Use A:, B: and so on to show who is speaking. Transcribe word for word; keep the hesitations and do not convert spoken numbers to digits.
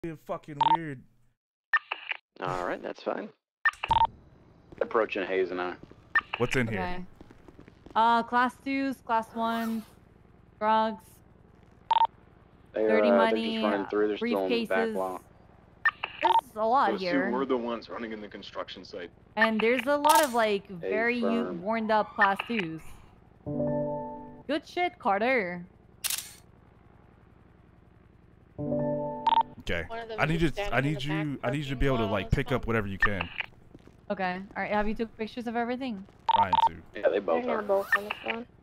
A: It's fucking weird.
B: All right, that's fine. Approaching Hayes and I.
A: What's in
C: Okay.
A: here?
C: Uh, class twos, class ones, drugs,
B: They,
C: dirty
B: uh,
C: money,
B: they're just running through. They're still in the back
C: briefcases.
B: lot.
C: There's a lot
D: Those
C: here.
D: two were the ones running in the construction site.
C: And there's a lot of like very
B: firm.
C: worn up class twos. Good shit, Carter.
A: Okay. I need you. I need you. I need you to be able to like pick up whatever you can.
C: Okay. All right. Have you took pictures of everything?
A: Trying to.
B: Yeah, they both
E: They're
B: are.
E: not both on the phone.